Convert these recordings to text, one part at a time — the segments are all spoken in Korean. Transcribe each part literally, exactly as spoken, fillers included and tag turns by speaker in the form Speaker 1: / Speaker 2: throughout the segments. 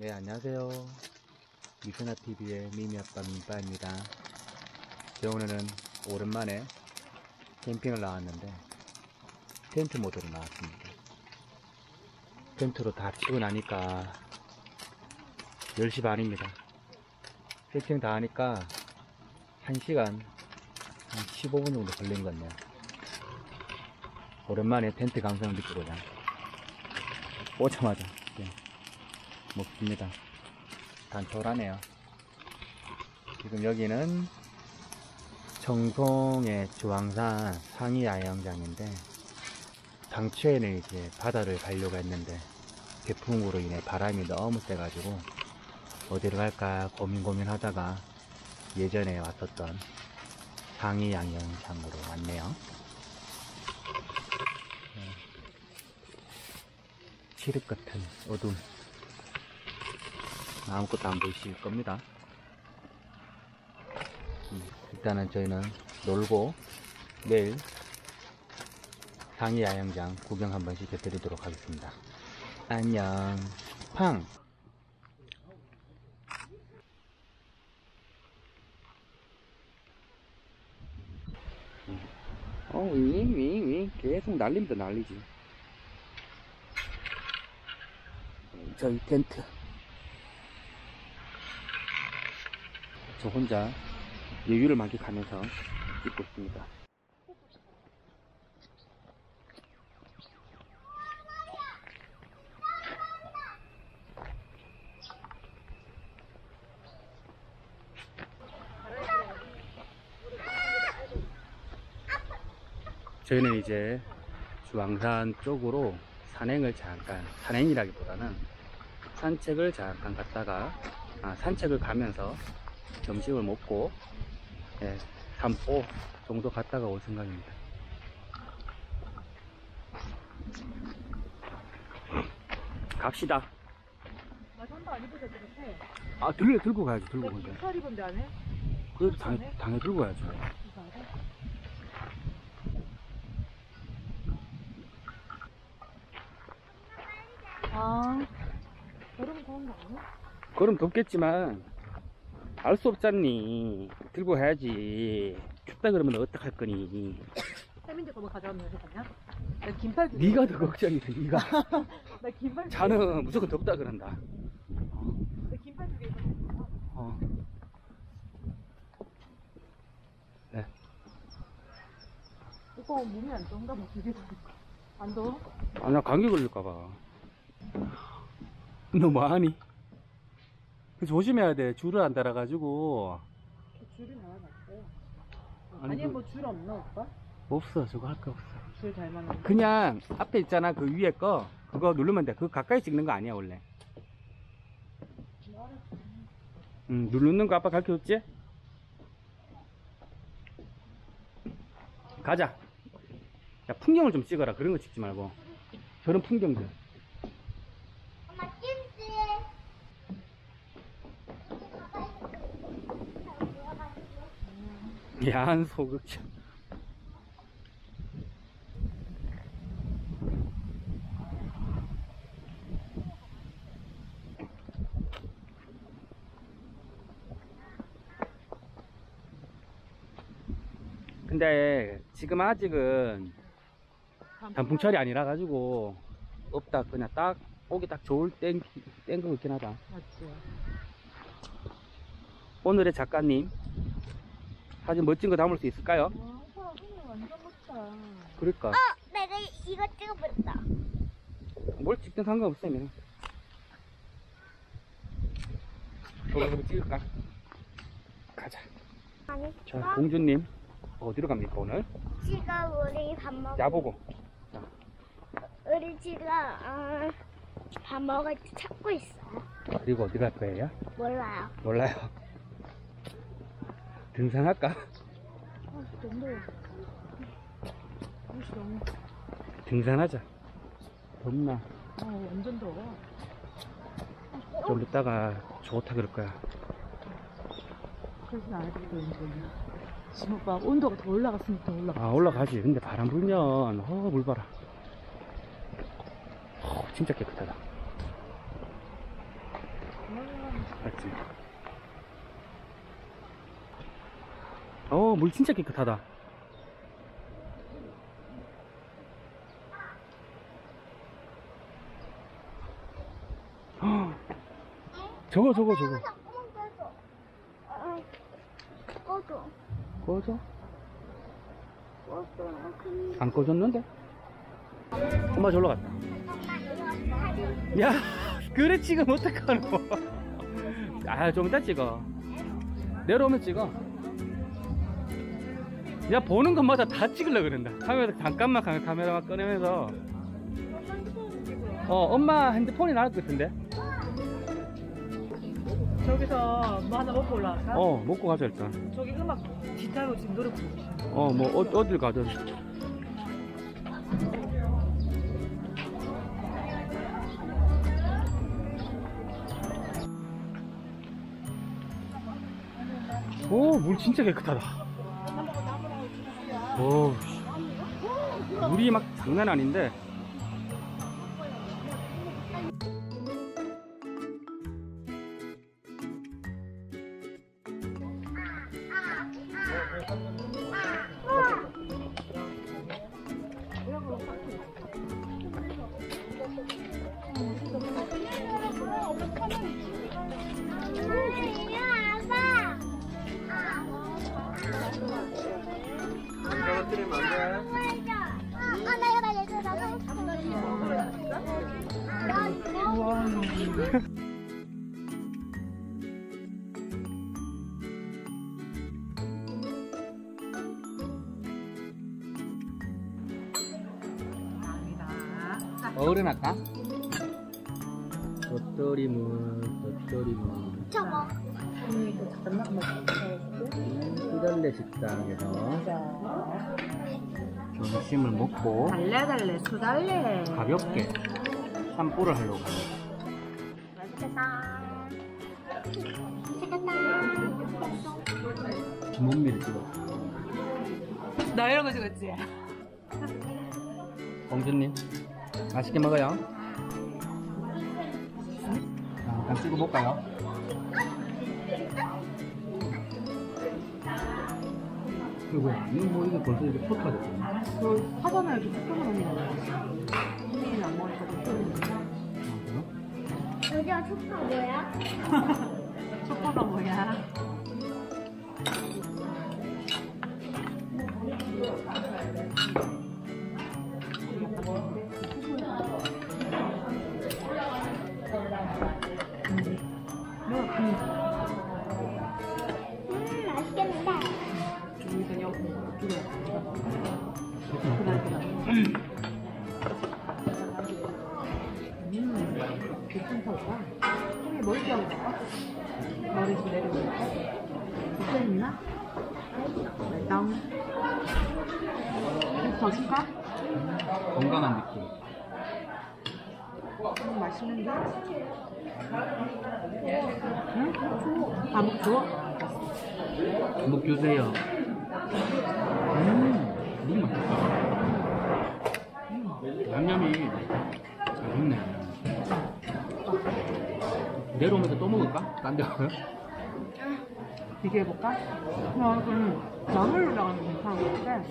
Speaker 1: 네, 안녕하세요. 미소나티비의 미미아빠 민빠입니다. 저 오늘은 오랜만에 캠핑을 나왔는데 텐트 모드로 나왔습니다. 텐트로 다 치고 나니까 열 시 반입니다. 세팅 다 하니까 한 시간 한 십오 분 정도 걸린 것 같네요. 오랜만에 텐트 감성을 느끼고자 오자마자 네, 먹습니다. 단촐하네요. 지금 여기는 청송의 주황산 상위 야영장인데 당초에는 이제 바다를 가려고 했는데 태풍으로 인해 바람이 너무 세가지고 어디를 갈까 고민 고민 하다가 예전에 왔었던 상위 야영장으로 왔네요. 칠흑 같은 어둠, 아무것도 안 보이실 겁니다. 일단은 저희는 놀고 내일 상위 야영장 구경 한번 시켜드리도록 하겠습니다. 안녕. 팡. 어, 윙윙윙 계속 날립니다. 난리지. 저희 텐트 저 혼자 여유를 만끽하면서 찍고 있습니다. 저희는 이제 주황산 쪽으로 산행을 잠깐, 산행이라기보다는 산책을 잠깐 갔다가 아, 산책을 가면서 점심을 먹고 예, 산보 정도 갔다가 올 생각입니다. 갑시다.
Speaker 2: 나 선도 안 입어서 그렇대.
Speaker 1: 아, 들고, 들고 가야지. 들고 가야지.
Speaker 2: 긴팔 입은데 안 해?
Speaker 1: 그래도 당연히, 당연히 들고 가야지.
Speaker 2: 아, 여름 더운 거 아니야?
Speaker 1: 그럼 덥겠지만 알 수 없잖니. 들고 가야지. 춥다 그러면 어떡할 거니.
Speaker 2: 세민지 거뭐 가져왔는 거냐? 나 긴팔 두
Speaker 1: 네가 더 걱정이다. 네가.
Speaker 2: 나 긴팔
Speaker 1: 자는 무조건 덥다 그런다.
Speaker 2: 나 긴팔 두개 입었어.
Speaker 1: 어. 네.
Speaker 2: 오빠 몸이 안 좋은가 봐. 두개 안 더워?
Speaker 1: 아, 나 감기 걸릴까봐. 너 뭐하니? 조심해야 돼. 줄을 안 달아가지고.
Speaker 2: 줄이 나와봤어요.
Speaker 1: 아니,
Speaker 2: 아니
Speaker 1: 그-
Speaker 2: 뭐 줄 없나 오빠?
Speaker 1: 없어. 저거 할 거 없어.
Speaker 2: 줄 잘 맞는 거.
Speaker 1: 그냥 앞에 있잖아. 그 위에 거. 그거 누르면 돼. 그거 가까이 찍는 거 아니야 원래. 응, 누르는 거 아빠 가르쳐줬지? 가자. 야, 풍경을 좀 찍어라. 그런 거 찍지 말고. 저런 풍경들.
Speaker 3: 엄마 찜질.
Speaker 1: 야한 소극장. 근데 지금 아직은 단풍철이 아니라 가지고 없다. 그냥 딱 오기 딱 좋을 땡 땡거 있긴 하다.
Speaker 2: 맞지.
Speaker 1: 오늘의 작가님 사진 멋진 거 담을 수 있을까요?
Speaker 2: 와, 오빠 손이 완전 멋지다.
Speaker 1: 그러니까
Speaker 3: 어, 내가 이거 찍어봤다.
Speaker 1: 뭘 찍든 상관없어. 그냥 저거 한번 찍을까? 가자.
Speaker 3: 아니,
Speaker 1: 자, 공주님 어디로 갑니까 오늘?
Speaker 3: 지금 우리 밥 먹.
Speaker 1: 야보고.
Speaker 3: 우리 지금 어, 밥 먹을 때 찾고 있어.
Speaker 1: 그리고 어디 갈 거예요?
Speaker 3: 몰라요.
Speaker 1: 몰라요. 등산할까?
Speaker 2: 아, 너무 더워. 옷이 너무.
Speaker 1: 등산하자. 덥나?
Speaker 2: 아, 완전 더워.
Speaker 1: 좀 이따가 좋다 그럴 거야.
Speaker 2: 그래서 안 해도 되는데. 지금 오빠 온도가 더 올라갔으면 더 올라가.
Speaker 1: 아, 올라가지. 근데 바람 불면 어, 물 봐라. 어, 진짜 깨끗하다. 맞지? 어, 물 진짜 깨끗하다. 헉, 저거 저거 저거
Speaker 3: 꺼줘.
Speaker 1: 꺼져?
Speaker 3: 꺼줘.
Speaker 1: 안 꺼졌는데? 엄마 저로 갔다. 야, 그래 찍으면 어떡하노? 아, 좀 이따 찍어. 내려오면 찍어. 야, 보는 것마다 다 찍으려고 그런다. 카메라 잠깐만 카메라, 카메라만 꺼내면서. 어, 엄마 핸드폰이 나을 것 같은데?
Speaker 2: 저기서 뭐 하나 먹고 올라갈까?
Speaker 1: 어, 먹고 가자 일단.
Speaker 2: 저기 음악 기타로 지금 노래 부르고 있어.
Speaker 1: 어, 뭐 어, 어딜 가든. 오, 물 진짜 깨끗하다. 오, 물이 막 장난 아닌데. 어른 할까? 도토리묵, 도토리묵.
Speaker 3: 저거.
Speaker 1: 피달래 식당에서 점심을 먹고
Speaker 2: 달래 달래 수달래.
Speaker 1: 가볍게 산보를 하려고 합니다.
Speaker 3: 맛있겠다. 맛있겠다.
Speaker 1: 몸미를 찍어.
Speaker 2: 나 이런 거 찍었지?
Speaker 1: 공주님 맛있게 먹어요. 잠깐 찍어볼까요? 이거 뭐야? 이거 뭐 이거 벌써 이렇게 포토가 됐잖아.
Speaker 2: 그 사전에 이렇게 포토가 넣는 거야. 선생님이 안 먹으니까 포토를.
Speaker 3: 여기가 초파 뭐야?
Speaker 2: 초파가 뭐야?
Speaker 3: 음, 맛있겠는데.
Speaker 2: 여기서 여기 이쪽에 음, 괜찮다 오빠. 형이 머리 자고 갈까? 머리 좀 내리고 갈까? 괜찮나? 땅. 더 줄까?
Speaker 1: 건강한 느낌.
Speaker 2: 음, 맛있는데? 응? 아, 뭐 줘?
Speaker 1: 목 주세요. 음, 너무 맛있다. 음, 양념이 잘 익네. 내려오면서 또 먹을까? 딴 데 가요?
Speaker 2: 비교해볼까? 나 좀 나물 올라가는 거 괜찮은 것 같아.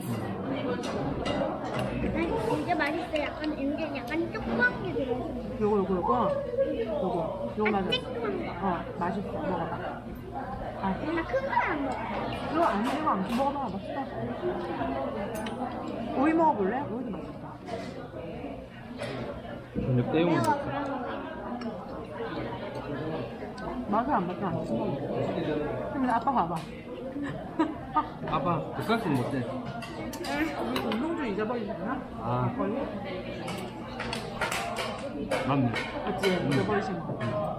Speaker 3: 난 이게 맛있어. 약간 이게 약간 조그만 게 들어있어.
Speaker 2: 요거 요거 요거 요거 요거 맞아.
Speaker 3: 쬐끄만 거.
Speaker 2: 어 맛있어. 먹어봐. 아
Speaker 3: 나 큰 거 안 먹어.
Speaker 2: 이거 아니 이거 안 먹어봐. 맛있다. 오이 먹어볼래? 오이도 맛있다.
Speaker 1: 근육 떼우면
Speaker 3: 매워 그런 거.
Speaker 2: 맛을 안 맞으면 안 먹어. 근데 아빠 봐봐.
Speaker 1: 아빠 젓가락 못해.
Speaker 2: 운동 중 잊어버리셨나?
Speaker 1: 아,
Speaker 2: 거의?
Speaker 1: 맞네.
Speaker 2: 맞지? 잊어버리신 거.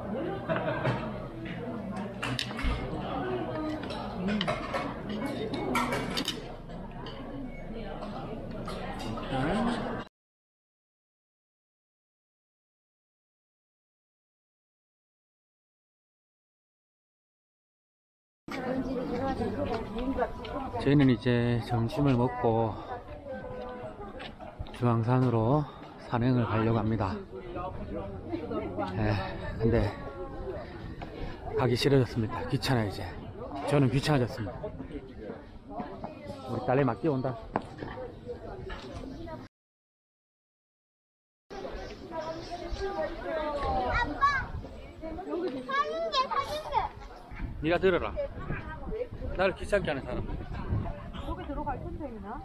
Speaker 2: 음.
Speaker 1: 저희는 이제 점심을 먹고 중앙산으로 산행을 가려고 합니다. 에, 근데 가기 싫어졌습니다. 귀찮아 이제. 저는 귀찮아졌습니다. 우리 딸내 막 뛰어온다. 네가 들어라. 나를 귀찮게 하는 사람.
Speaker 2: 거기 들어갈 텐데, 이나?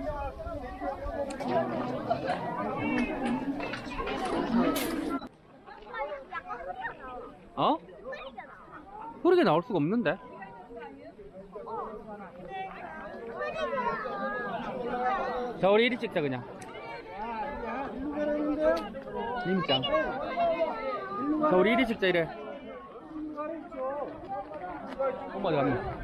Speaker 1: 어? 흐르게 나올 수가 없는데? 자, 우리 이리 찍자 그냥. 님짱. 자, 우리 이리 찍자 이래. 엄마 어디 갔냐?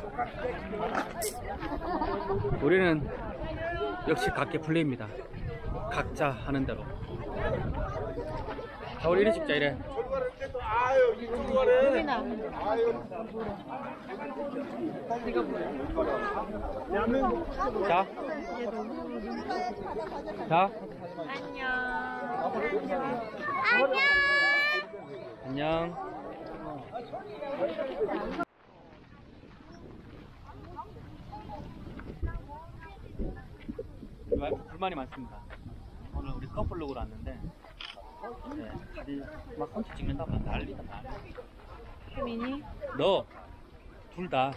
Speaker 1: 우리는 역시 각계 플레이입니다. 각자 하는 대로. 자, 우리 이리 찍자 이래.
Speaker 2: 여기나.
Speaker 1: 자. 자.
Speaker 3: 안녕. 안녕.
Speaker 1: 안녕. 불만이 많습니다. 오늘 우리 커플룩으로 왔는데, 네, 다들 막 콘치 찍는다고 난리다, 난리.
Speaker 2: 혜민이?
Speaker 1: 너, 둘 다.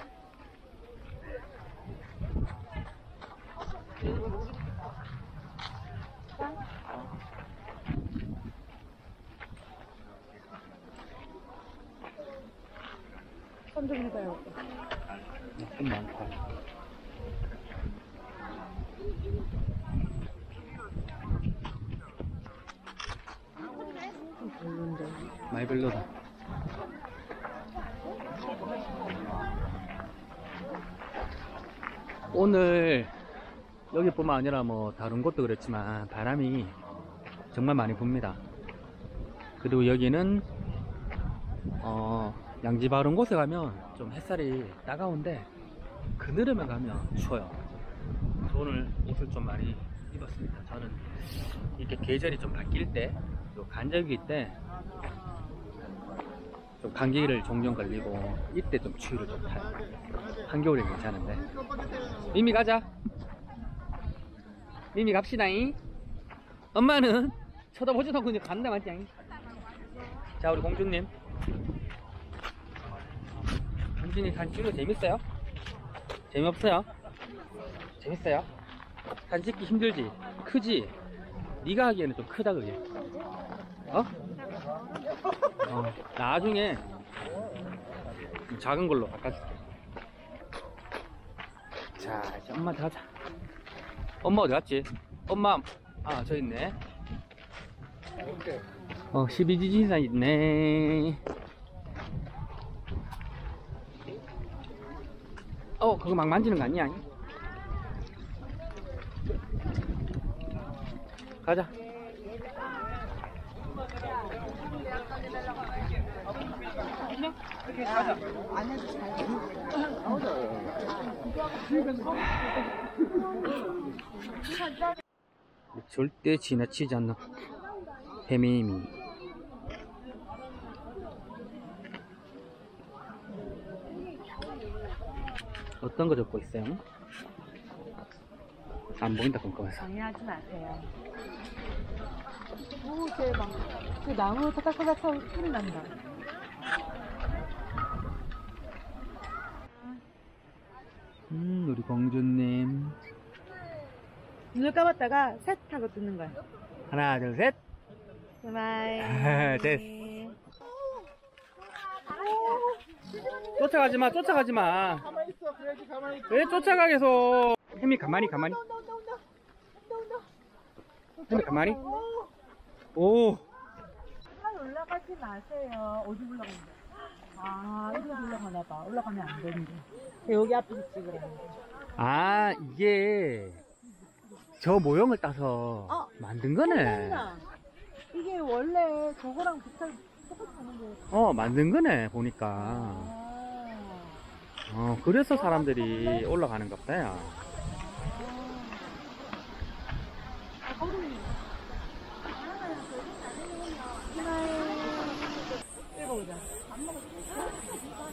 Speaker 2: 손 좀 해봐요.
Speaker 1: 좀 많다.
Speaker 2: 별론데.
Speaker 1: 많이 별로다. 오늘 여기뿐만 아니라 뭐 다른 곳도 그렇지만 바람이 정말 많이 붑니다. 그리고 여기는 어 양지 바른 곳에 가면 좀 햇살이 따가운데 그늘에만 가면 추워요. 그래서 오늘 옷을 좀 많이 입었습니다. 저는 이렇게 계절이 좀 바뀔 때, 또 간절기 때 좀 감기를 종종 걸리고 이때 좀 추위를 좀 타요. 한겨울에 괜찮은데. 미미 가자. 미미 갑시다잉. 엄마는 쳐다보지도 않고 이제 간다 맞지? 자, 우리 공주님. 공주님 사진 찍는 거 재밌어요? 재미없어요? 재밌어요? 사진 찍기 힘들지? 크지? 네가 하기에는 좀 크다 그게. 어? 어, 나중에 작은 걸로 바꿔줄게. 자, 이제 엄마한테 가자. 엄마 어디 갔지? 엄마, 아, 저 있네. 어, 십이 지 지사 있네. 어, 그거 막 만지는 거 아니야? 가자. 절대 지나치지 않는 헤매미. 어떤 거 적고 있어요? 안 보인다 꼼꼼해서.
Speaker 2: 방해하지 마세요. 오, 대박. 그 나무 타닥타닥 하고 소리 난다.
Speaker 1: 음, 우리 공주님.
Speaker 2: 눈을 감았다가 셋 하고 뜨는 거야.
Speaker 1: 하나, 둘, 셋.
Speaker 2: 스마일.
Speaker 1: 됐어. 쫓아가지 마, 쫓아가지 마.
Speaker 4: 가만히 있어. 그래야지 가만히 있어.
Speaker 1: 왜 쫓아가겠어? 혜미 가만히, 가만히. 혜미 가만히. 오.
Speaker 2: 산 올라가지 마세요. 어디 올라간대? 아, 이리 올라가나 봐. 올라가면 안 되는데. 여기 앞에서 찍으라는 거.
Speaker 1: 아, 이게 저 모형을 따서
Speaker 2: 어.
Speaker 1: 만든 거네.
Speaker 2: 이게 원래 저거랑 비슷한 똑같은 거.
Speaker 1: 어, 만든 거네, 보니까.
Speaker 2: 아.
Speaker 1: 어, 그래서 사람들이 올라가는 것 같아요.
Speaker 2: 읽어보자.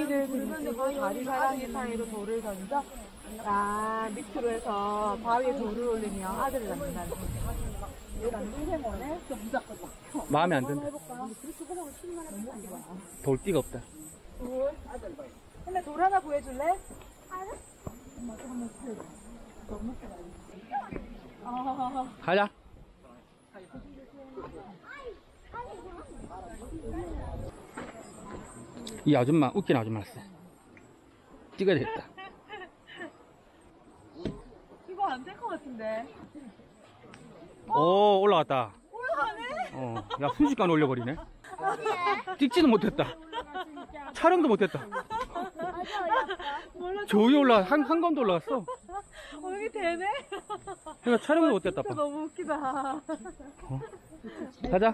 Speaker 2: 이제 들면서 그 다리 사랑이 사이로 돌을 던져 아 밑으로 해서 바위에 돌을 올리며 아들을 낳는다는 거지. 동생 원해? 좀 무섭고
Speaker 1: 마음에 안 든다.
Speaker 2: 해볼까?
Speaker 1: 돌띠가 없다.
Speaker 2: 돌? 근데 돌 하나 구해줄래? 아,
Speaker 1: 가자. 이 아줌마 웃긴 아줌마였어. 찍어야 되겠다.
Speaker 2: 이거 안 될 것 같은데.
Speaker 1: 오, 올라갔다.
Speaker 2: 올라가네?
Speaker 1: 어, 야, 순식간에 올려버리네. 찍지는 못했다. 촬영도 못했다.
Speaker 3: 몰라.
Speaker 1: 저 위에 올라, 한, 한 검도 올라갔어.
Speaker 2: 어, 여기 되네?
Speaker 1: 그러니까 촬영도 못했다.
Speaker 2: 진짜
Speaker 1: 아빠.
Speaker 2: 너무 웃기다.
Speaker 1: 가자.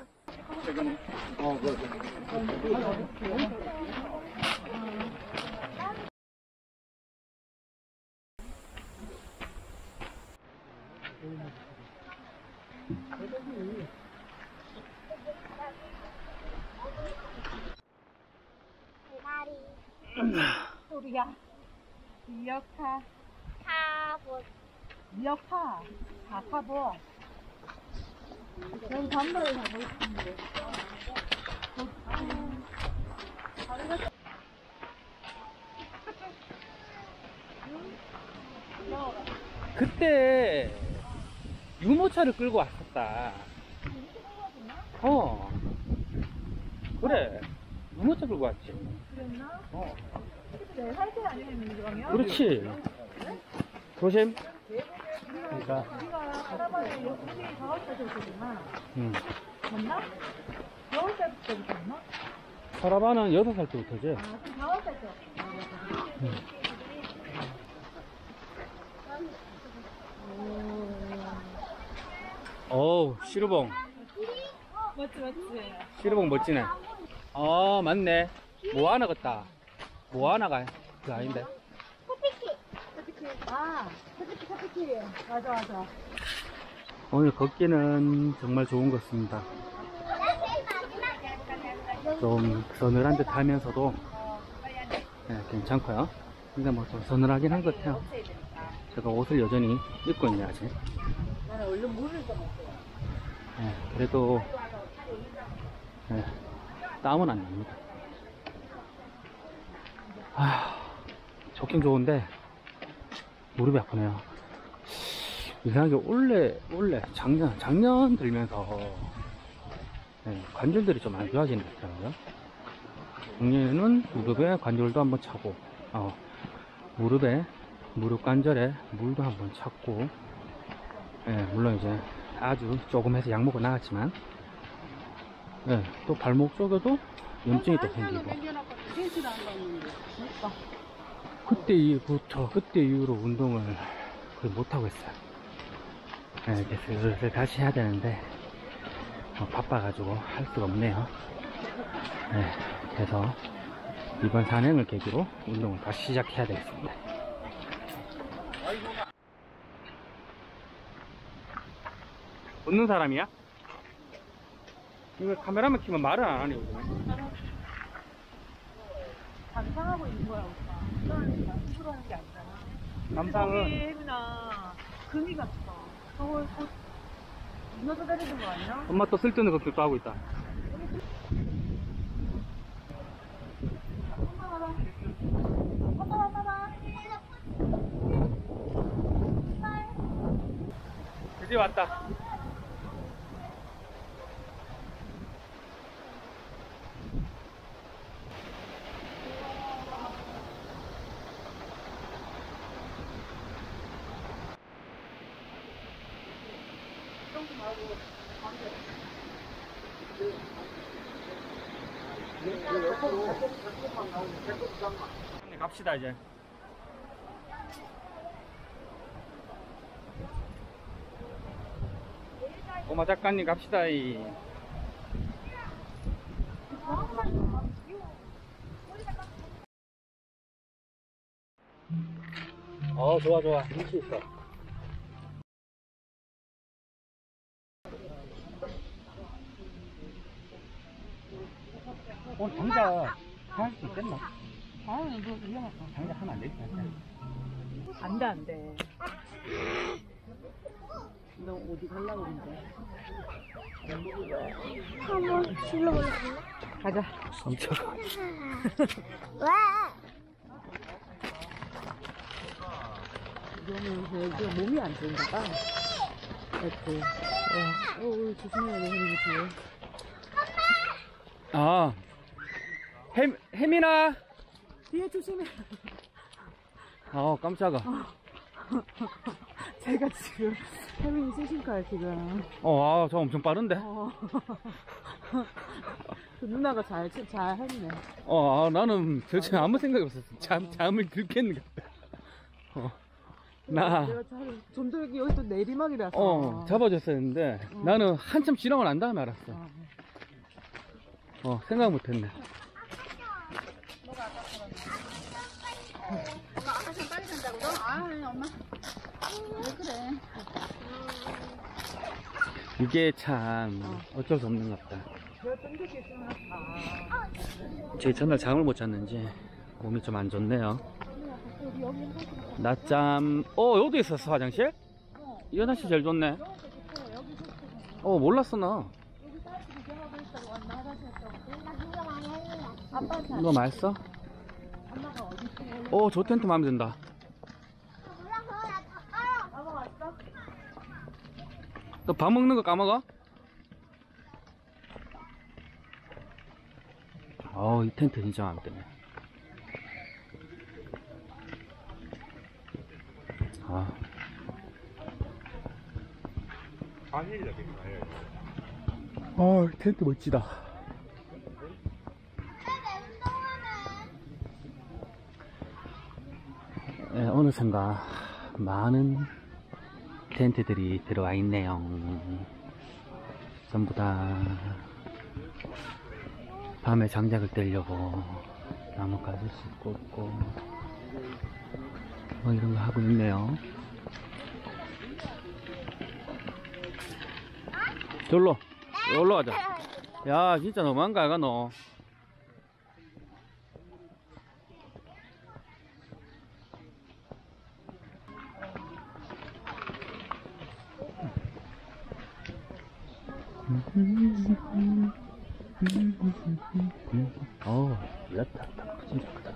Speaker 2: 소리야. 미역파.
Speaker 3: 타보.
Speaker 2: 미역파. 다파보. 여기 단발을 가고 있는데.
Speaker 1: 그때 유모차를 끌고 왔었다. 어. 그래. 유모차 끌고 왔지.
Speaker 2: 그랬나?
Speaker 1: 어.
Speaker 2: 네 살 때 아니면 그러면?
Speaker 1: 그렇지. 조심. 그러니까.
Speaker 2: 우리가 카라반에 여기 다섯 살 때였구나.
Speaker 1: 응.
Speaker 2: 맞나? 여섯 살 때부터였나?
Speaker 1: 카라반은 여섯 살 때부터지.
Speaker 2: 아, 그럼 다섯 살 때.
Speaker 1: 어우, 시루봉.
Speaker 2: 맞지, 맞지.
Speaker 1: 시루봉 멋지네. 어, 맞네. 모아나 같다. 모아나가 그 아닌데.
Speaker 2: 아, 커피키, 커피키. 맞아, 맞아.
Speaker 1: 오늘 걷기는 정말 좋은 것 같습니다. 좀 서늘한 듯 하면서도 네, 괜찮고요. 근데 뭐 좀 서늘하긴 한 것 같아요. 제가 옷을 여전히 입고 있네 아직.
Speaker 2: 나는 얼른 물을 좀 먹어요.
Speaker 1: 네, 그래도 네, 땀은 안 납니다. 아, 좋긴 좋은데 무릎이 아프네요. 이상하게 올해 올해 작년 작년 들면서 네, 관절들이 좀 안 좋아지는 것 같더라고요. 작년에는 무릎에 관절도 한번 차고, 어, 무릎에 무릎 관절에 물도 한번 찼고, 예, 물론 이제 아주 조금 해서 약 먹고 나갔지만, 예, 또 발목 쪽에도 염증이 또 생기고. 그때 이후부터 그때 이후로 운동을 거의 못 하고 있어요. 예, 이제 슬슬 다시 해야 되는데. 어, 바빠가지고 할 수가 없네요. 네, 그래서 이번 산행을 계기로 운동을 다시 시작해야 되겠습니다. 웃는 사람이야? 이거 카메라만 키면 말을 안 하네, 요즘에.
Speaker 2: 감상하고 있는 거야, 오빠. 그러니까 힘으로 하는 게 아니잖아.
Speaker 1: 감상은
Speaker 2: 혜민아, 금이 같어. 저걸 곧 무너져 내리는 거 아니야?
Speaker 1: 엄마 또 쓸데없는 걱정 또 하고 있다.
Speaker 2: 엄마 봐봐. 엄마 봐봐.
Speaker 1: 드디어 왔다. 갑시다 이제. 꼬마 작가님 갑시다. 이. 어, 좋아 좋아. 눈치 있어. 오늘 당장 할 수 있겠나?
Speaker 2: 아, 이거 위험하다.
Speaker 1: 장작 하면 안 되겠다.
Speaker 2: 안 돼, 안 돼. 너 어디 가려고 그러는데?
Speaker 3: 한번 실러볼래?
Speaker 2: 가자.
Speaker 1: 엄청.
Speaker 3: 왜?
Speaker 2: 이거는 그 몸이 안 좋은가 봐. 이렇게. 어, 어, 조심해야 돼, 혜민이 뒤에.
Speaker 1: 아, 혜미, 혜민아!
Speaker 2: 뒤에 조심해.
Speaker 1: 아, 깜짝아.
Speaker 2: 제가 지금 혜민이 수신카에 지금.
Speaker 1: 어, 아, 저 엄청 빠른데?
Speaker 2: 어. 그 누나가 잘, 잘 했네.
Speaker 1: 어, 아, 나는 도대체 아무 생각이 없었어. 잠, 잠을 들겠는 것 같아. 어, 나,
Speaker 2: 내가 잘, 좀 더 여기, 여기 또 내리막이라서.
Speaker 1: 어, 잡아줬었는데,
Speaker 2: 어.
Speaker 1: 나는 한참 지나고 난 다음에 알았어.
Speaker 2: 어.
Speaker 1: 어, 생각 못 했네.
Speaker 2: 엄마 아까 좀 빨리 잔다고 너? 아, 엄마. 왜 그래?
Speaker 1: 이게 참, 어쩔 수 없는 것 같다.
Speaker 2: 내가 좀 적게 있으면, 아.
Speaker 1: 제 전날 잠을 못 잤는지, 몸이 좀 안 좋네요. 낮잠, 어, 여기도 있었어, 화장실? 이 화장실 제일 좋네. 어, 몰랐어, 나. 이거 맛있어? 어, 저 텐트 마음에 든다. 너 밥 먹는 거 까먹어? 어우, 이 텐트 진짜 마음에 드네. 아. 어, 텐트 멋지다. 예, 어느샌가 많은 텐트들이 들어와 있네요. 전부 다 밤에 장작을 떼려고 나뭇가지씩 꽂고 뭐 이런 거 하고 있네요. 저로 올라 가자. 야, 진짜 너무한 거 아이가 너. 어, 이렇다. 진짜 크다.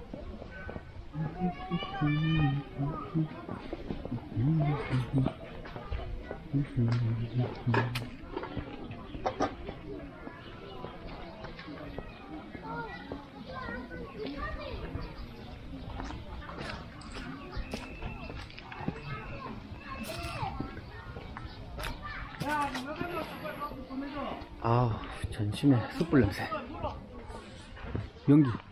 Speaker 1: 아, 전심에 숯불 냄새. 연기.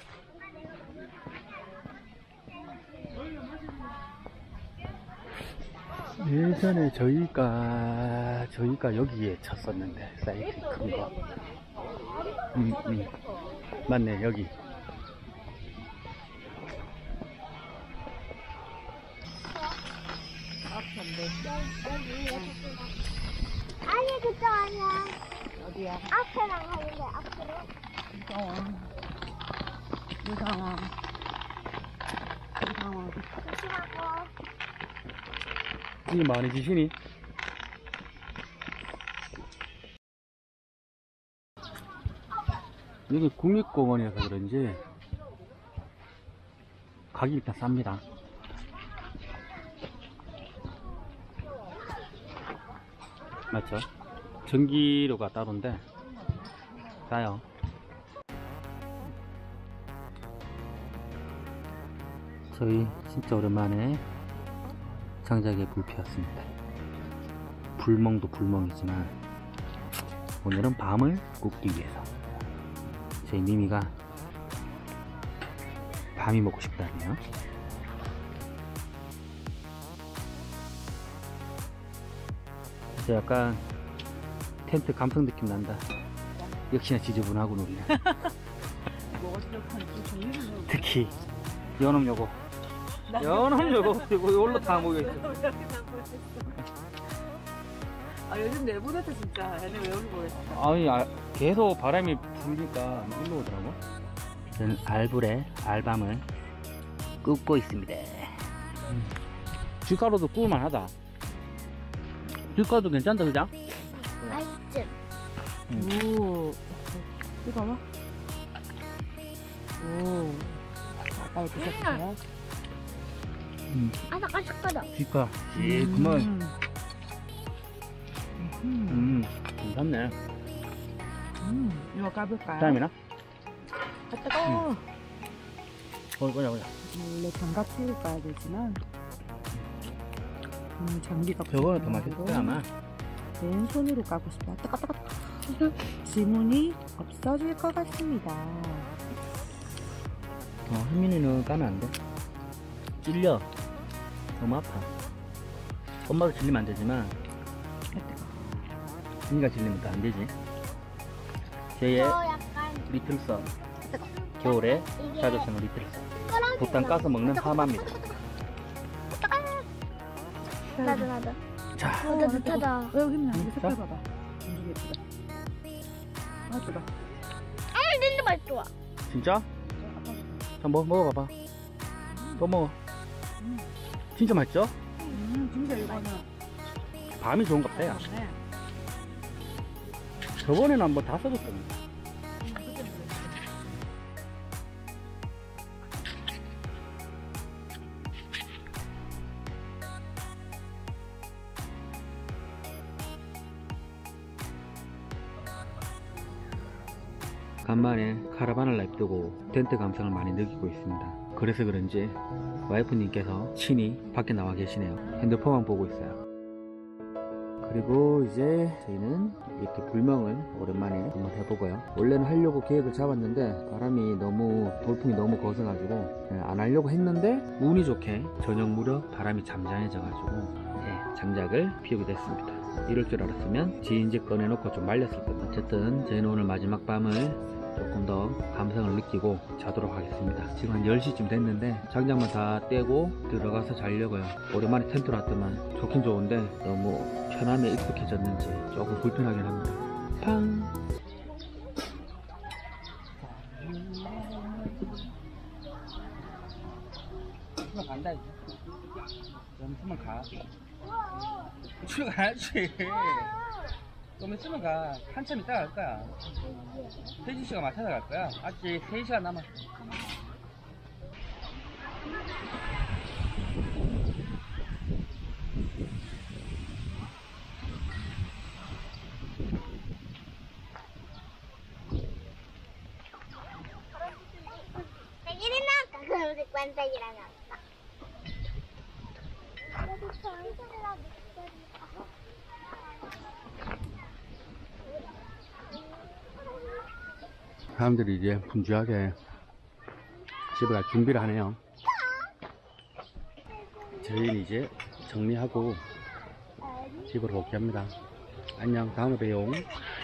Speaker 1: 예전에 저희가 저희가 여기에 쳤었는데 사이트 큰 거. 음, 음. 맞네, 여기.
Speaker 3: 아니 그쪽 아니야.
Speaker 2: 어디야?
Speaker 3: 앞에랑 하는데 앞으로.
Speaker 2: 무서워. 무서워. 무서워.
Speaker 3: 조심하고.
Speaker 1: 이 많이 지시니? 여기 국립공원이라서 그런지 가격이 일단 쌉니다. 맞죠? 전기료가 따로인데 싸요. 저희 진짜 오랜만에 장작에 불 피웠습니다. 불멍도 불멍이지만 오늘은 밤을 굽기 위해서 저희 미미가 밤이 먹고 싶다네요. 진짜 약간 텐트 감성 느낌 난다. 역시나 지저분하고 우리는.
Speaker 2: 뭐가 시작하는지 정리를
Speaker 1: 특히 연음 요거 연음 요거 이거 이걸로 다 모여있어.
Speaker 2: 아 요즘 내보냈어 진짜. 얘네 왜 여기 모였어?
Speaker 1: 아니 아, 계속 바람이 불니까 일로 오더라고. 저는 알불에 알밤을 굽고 있습니다. 음. 쥐가루도 구울만 하다. 쥐가루도 괜찮다, 그죠?
Speaker 3: 맛있지?
Speaker 2: 오. 이거 봐. 오. 아까 드셨어요?
Speaker 1: 음.
Speaker 3: 아삭아삭하다.
Speaker 1: 쥐가 시큼한.
Speaker 2: 음. 음.
Speaker 1: 음, 괜찮네.
Speaker 2: 음. 이거 까볼까요?
Speaker 1: 땀이나?
Speaker 2: 아, 뜨거워.
Speaker 1: 어, 보자, 보자.
Speaker 2: 원래 장갑 끼고 까야 되지만 음, 전기가
Speaker 1: 저거는 더
Speaker 2: 불편해서
Speaker 1: 맛있을 거야, 아마.
Speaker 2: 왼손으로 까고 싶어요. 뜨거 뜨거 뜨거. 지문이 없어질 것 같습니다.
Speaker 1: 어, 혜민이는 까면 안 돼. 찔려. 너무 아파. 엄마도 질리면 안 되지만, 혜민이가 질리면 또 안 되지. 쟤의
Speaker 3: 저 약간
Speaker 1: 리틀선. 겨울에 자주 쓰는 리틀선. 보단 까서 먹는 하마입니다.
Speaker 3: 나도 나도.
Speaker 1: 자,
Speaker 3: 어, 따뜻하다.
Speaker 2: 어, 여기 있는
Speaker 1: 음,
Speaker 2: 색깔
Speaker 1: 자.
Speaker 2: 봐봐. 완전 예쁘다. 아, 뜨거.
Speaker 3: 아, 근데 맛있어.
Speaker 1: 진짜? 한번 먹, 먹어봐봐. 또 먹어. 진짜 맛있죠?
Speaker 2: 음, 진짜 이거는.
Speaker 1: 밤이 좋은 것 같아요.
Speaker 2: 네.
Speaker 1: 저번에는 한번 다 써줬거든요. 간만에 카라반을 냅두고 텐트 감성을 많이 느끼고 있습니다. 그래서 그런지 와이프님께서 친히 밖에 나와 계시네요. 핸드폰만 보고 있어요. 그리고 이제 저희는 이렇게 불멍을 오랜만에 한번 해보고요. 원래는 하려고 계획을 잡았는데 바람이 너무 돌풍이 너무 거세가지고 안 하려고 했는데 운이 좋게 저녁 무렵 바람이 잠잠해져가지고 네, 장작을 피우게 됐습니다. 이럴 줄 알았으면 지인제 꺼내놓고 좀 말렸을 겁니다. 어쨌든 저희는 오늘 마지막 밤을 조금 더 감성을 느끼고 자도록 하겠습니다. 지금 한 열 시쯤 됐는데 장작만 다 떼고 들어가서 자려고요. 오랜만에 텐트 놨더만 좋긴 좋은데 너무 편함에 익숙해졌는지 조금 불편하긴 합니다. 팡! 집에 간다 이제. 좀 있으면 가. 집에 가야지. 좀 있으면 가. 한참 있다 갈 거야. 혜진 씨가 맡아서 갈 거야. 아직 세 시간 남았어.
Speaker 3: Seguir en la casa, no se cuenta y la nada.
Speaker 1: 사람들이 이제 분주하게 집에 갈 준비를 하네요. 저희는 이제 정리하고 집으로 복귀합니다. 안녕, 다음에 봬요.